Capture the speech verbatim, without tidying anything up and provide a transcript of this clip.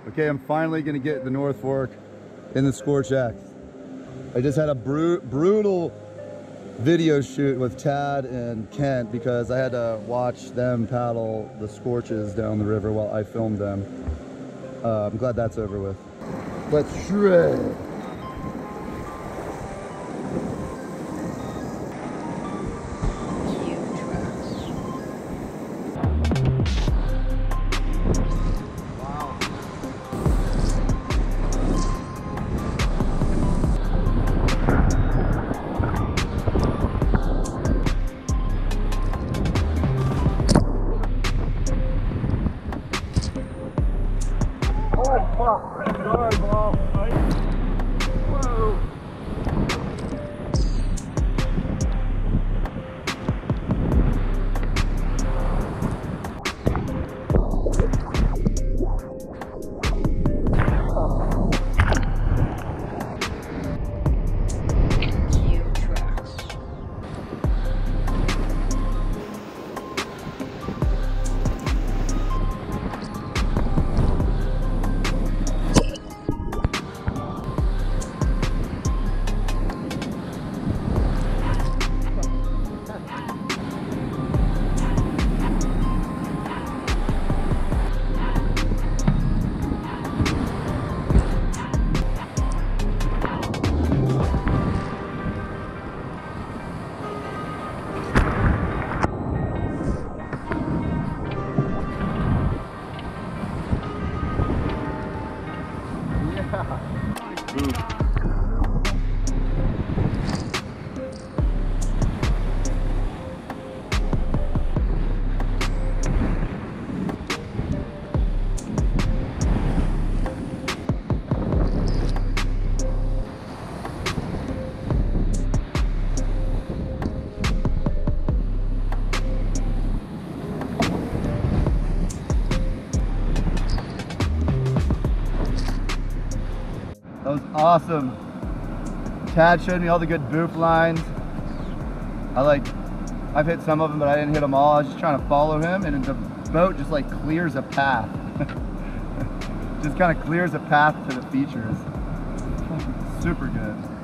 Okay, I'm finally gonna get the North Fork in the Scorch X. I just had a bru brutal video shoot with Tad and Kent because I had to watch them paddle the Scorches down the river while I filmed them. Uh, I'm glad that's over with. Let's shred. That was awesome. Tad showed me all the good boop lines. I like, I've hit some of them, but I didn't hit them all. I was just trying to follow him, and the boat just like clears a path. Just kind of clears a path to the features. Super good.